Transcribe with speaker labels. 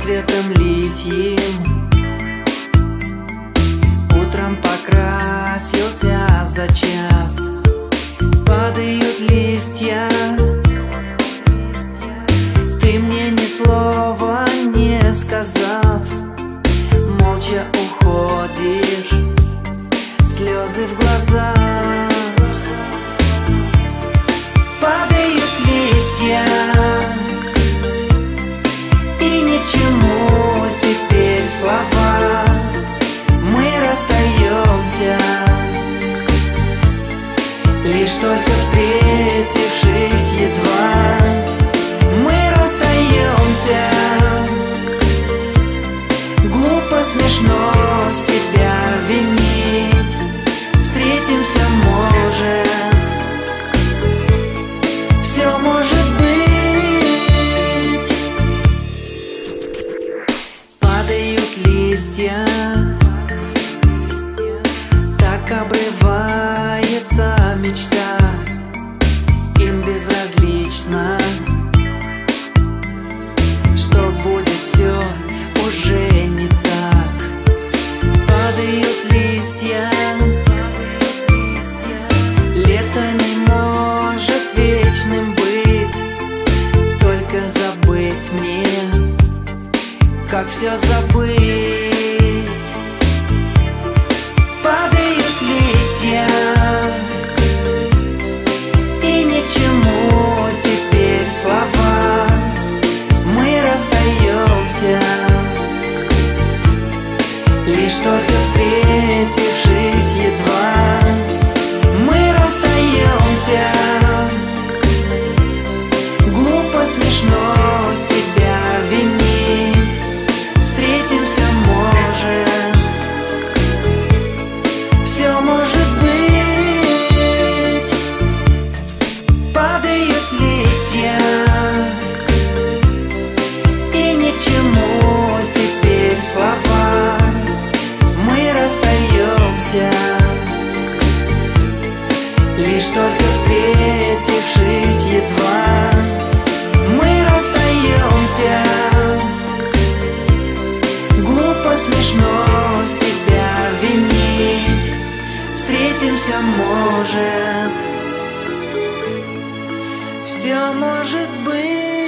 Speaker 1: цветом лисьим. Утром покрасился за час, падают листья. Ты мне ни слова не сказав, молча уходишь, слезы в глазах. Падают листья, и ничему теперь слова. Мы расстаемся, лишь только встретившись едва. Мы расстаемся, глупо, смешно себя винить. Встретимся, может, все может быть. Падают листья, так обрывается мечта. Им безразлично, что будет все уже не так. Падают листья, лето не может вечным быть. Только забыть мне, как все забыть. Падают листья, и ничему теперь слова. Мы расстаемся, лишь только встретившись едва. Мы расстаемся, глупо, смешно себя винить. Встретимся, может, все может быть. Падают листья, и ничему теперь слова. Мы расстаемся, лишь только встретившись едва. Мы расстаемся, глупо, смешно себя винить. Встретимся, может, все может быть.